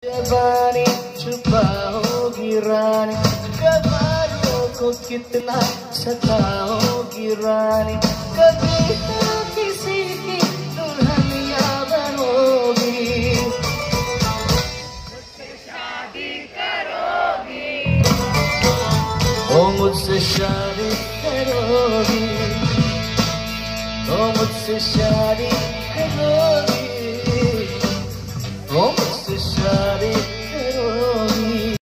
जवानी छुपाओगी रानी, कबाड़ियों को कितना सताओगी रानी, कभी तो किसी की दुल्हनिया बनोगी, मुझसे शादी करोगी, ओ मुझसे शादी करोगी, ओ मुझसे शादी करोगी।